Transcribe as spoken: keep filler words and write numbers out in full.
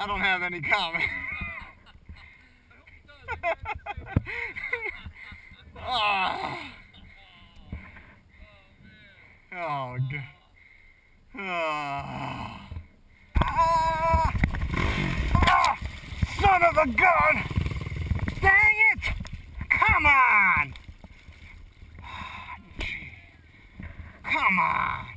I don't have any comment. Oh. Oh, God. Oh. Ah. Ah. Son of a gun! Dang it! Come on! Come on!